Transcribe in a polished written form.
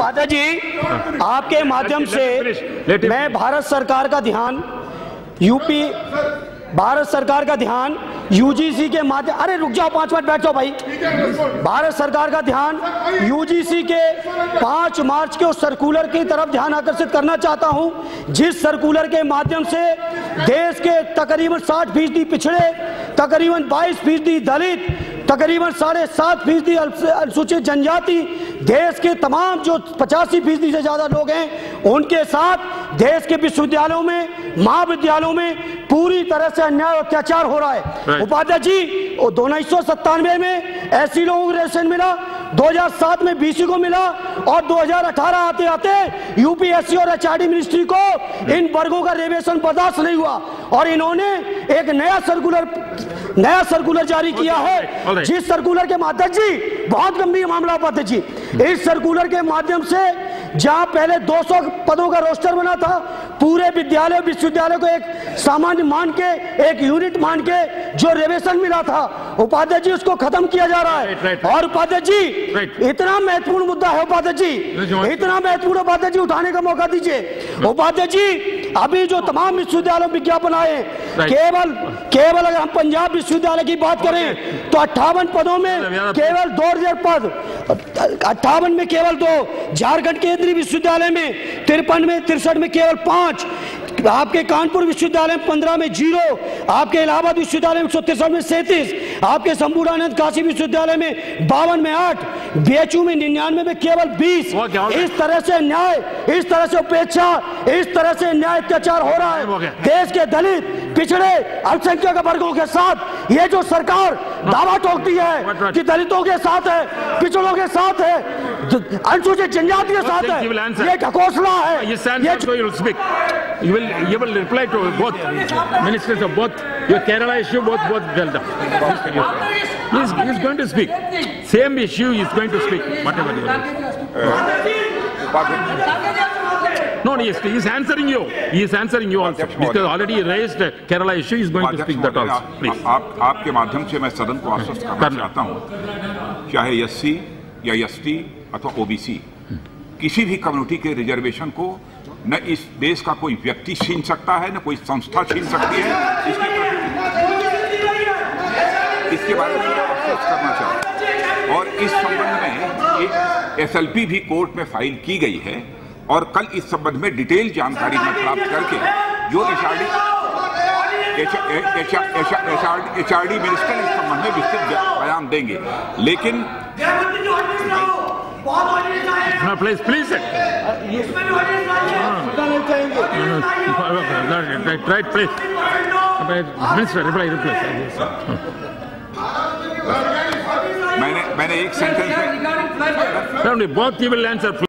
उपाध्याय जी, आपके माध्यम से मैं भारत सरकार का ध्यान यूजीसी के माध्यम, अरे रुक जाओ 5 मिनट बैठ जाओ भाई। भारत सरकार का ध्यान यूजीसी के 5 मार्च के उस सर्कुलर की तरफ ध्यान आकर्षित करना चाहता हूं, जिस सर्कुलर के माध्यम से देश के तकरीबन 60% पिछड़े, तकरीबन 22% दलित, तकरीबन 7.5% अनुसूचित जनजाति, देश के तमाम जो 85% से ज्यादा लोग हैं, उनके साथ देश के विश्वविद्यालयों में, महाविद्यालयों में पूरी तरह से अन्याय अत्याचार हो रहा है। उपाध्याय जी, 1997 में एससी लोगों को रिजर्वेशन मिला, 2007 में बीसी को मिला, और 2018 आते आते यूपीएससी और एचआरडी मिनिस्ट्री को इन वर्गों का रिजर्वेशन बर्दाश्त नहीं हुआ, और इन्होंने एक नया सर्कुलर जारी किया है, जिस सर्कुलर के माध्यम जी, बहुत गंभीर मामला उपाध्याय जी, इस सर्कुलर के माध्यम से जहां पहले 200 पदों का रोस्टर बना था, पूरे विश्वविद्यालय को एक सामान्य मान के, एक यूनिट मान के जो रिजर्वेशन मिला था, उपाध्याय जी उसको खत्म किया जा रहा है। और उपाध्याय जी, इतना महत्वपूर्ण मुद्दा है उपाध्याय जी, इतना महत्वपूर्ण उपाध्याय जी, उठाने का मौका दीजिए। उपाध्याय जी, अभी जो तमाम विश्वविद्यालय विज्ञापन आए, केवल अगर हम पंजाब विश्वविद्यालय की बात करें तो 58 पदों में केवल 2000 पद, 58 में केवल 2, झारखंड केंद्रीय विश्वविद्यालय में 53 में 63 में केवल 5, आपके कानपुर विश्वविद्यालय में 15 में 0, आपके इलाहाबाद विश्वविद्यालय में 163 में 37, आपके संपूर्णानंद काशी विश्वविद्यालय में 52 में 8, बीएचयू में 99 में केवल 20। इस तरह से न्याय, इस तरह से उपेक्षा, इस तरह से न्याय अत्याचार हो रहा है देश के दलित, पिछड़े, अल्पसंख्यक वर्गों के साथ। ये जो सरकार दावा ठोकती है कि दलितों के साथ है, पिछड़ों के साथ है, अनुसूचित जनजाति के साथ है, ये ढकोसला है। You will reply to both ministers of both your Kerala issue, both Delta. He's going to speak. Same issue, he's going to speak. Whatever you No, he's answering you. He is answering you also. Because already he raised Kerala issue, he's going to speak that also. Please. आपके माध्यम से मैं सदन को आश्वस्त करना चाहता हूँ, चाहे एससी या एसटी अथवा ओबीसी, किसी भी कम्युनिटी के रिजर्वेशन को न इस देश का कोई व्यक्ति छीन सकता है, न कोई संस्था छीन सकती है। इसके बारे में आश्वस्त करना चाहता हूं। और इस संबंध में एक एसएलपी भी कोर्ट में फाइल की गई है, और कल इस संबंध में डिटेल जानकारी में प्राप्त करके जो एचआरडी मिनिस्टर इस संबंध में विस्तृत बयान देंगे। लेकिन No, please. Right, please. Minister, reply. मैंने एक सेंटेंस में both you will answer, please.